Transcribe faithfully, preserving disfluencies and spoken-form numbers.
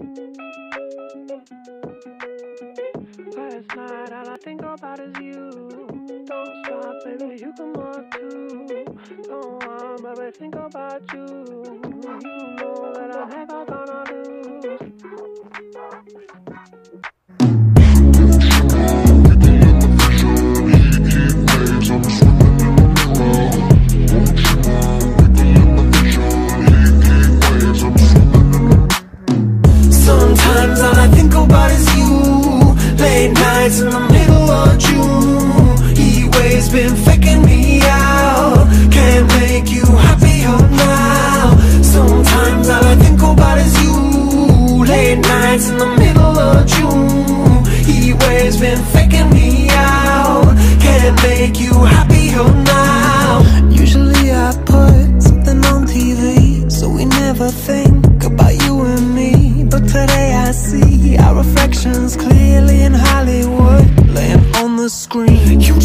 Last night all I think about is you. Don't stop, baby, you can walk too. Don't want, baby, think about you. You know that I'm never gonna lose. Sometimes all I think about is you. Late nights in the middle of June. Heat waves been faking me out. Can't make you happier now. Sometimes all I think about is you. Late nights in the middle of June. Heat waves been faking me out. Can't make you happier now. Usually I put something on T V, so we never think about you and me. But today I see our reflections clearly in Hollywood, laying on the screen. You